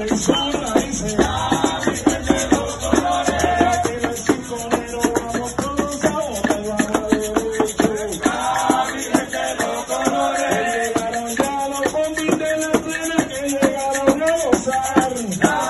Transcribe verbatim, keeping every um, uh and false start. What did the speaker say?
y son raíces. De los colores. Aquí en el sinfonero vamos todos a votar, vamos derecho. De los colores. Llegaron ya los convites de la plena que llegaron a gozar.